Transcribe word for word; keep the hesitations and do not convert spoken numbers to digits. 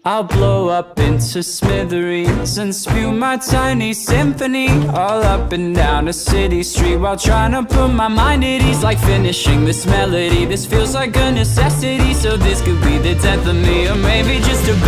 I'll blow up into smithereens and spew my tiny symphony all up and down a city street, while trying to put my mind at ease. Like finishing this melody, this feels like a necessity. So this could be the death of me, or maybe just a